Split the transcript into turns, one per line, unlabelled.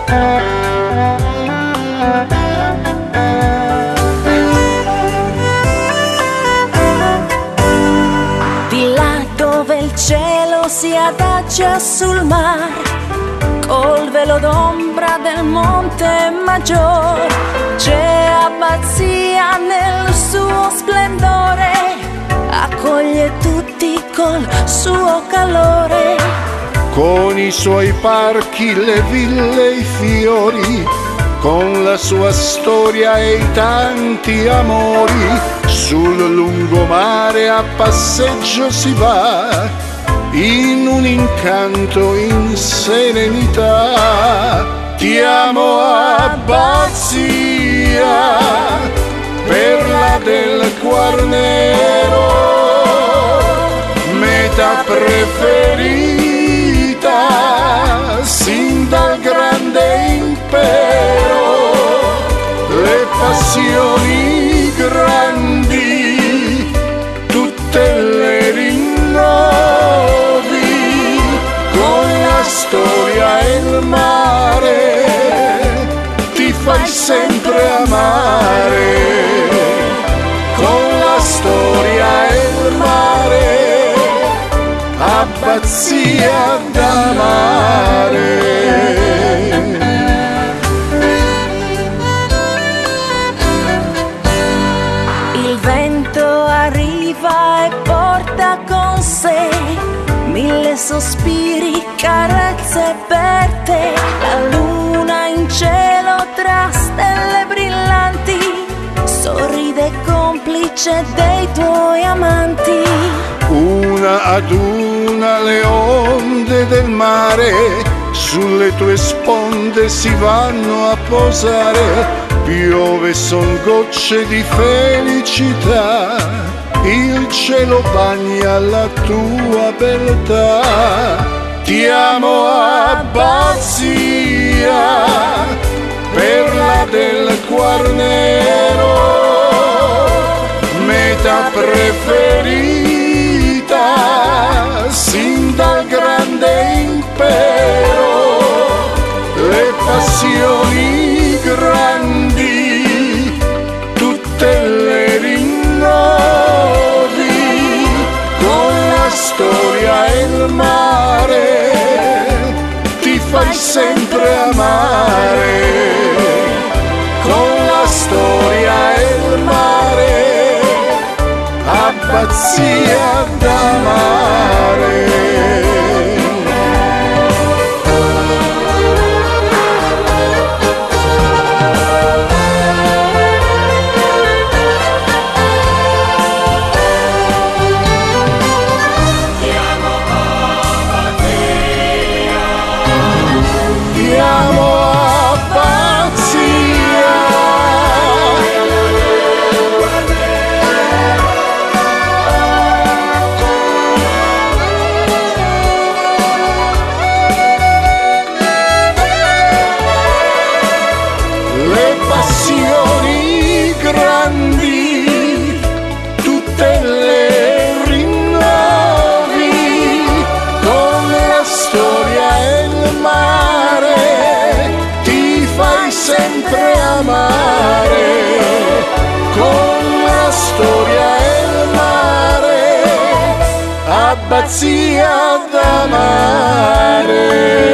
Di là dove il cielo si adagia sul mare, col velo d'ombra del monte maggiore, c'è abbazia nel suo splendore, accoglie tutti col suo calore.
Con i suoi parchi, le ville e i fiori, con la sua storia e i tanti amori, sul lungomare a passeggio si va, in un incanto, in serenità. Ti amo Abbazia, perla del Quarnero, meta preferita sin dal grande impero. Le passioni grandi tutte le rinnovi, con la storia e il mare ti fai sempre amare. Con la storia e il mare, Abbazia d'amare.
Il vento arriva e porta con sé mille sospiri, carezze per te. La luna in cielo tra stelle brillanti sorride complice dei tuoi amanti.
Una ad una le onde del mare sulle tue sponde si vanno a posare. Piove son gocce di felicità, il cielo bagna la tua beltà. Ti amo Abbazia, perla del Quarnero, meta preferita sin dal grande impero. Le passioni grandi tutte le rinnovi, con la storia e il mare ti fai sempre amare. Con la storia e il mare, Abbazia d'amare. Passioni grandi tutte le rinnovi, con la storia e il mare ti fai sempre amare. Con la storia e il mare, Abbazia d'amare.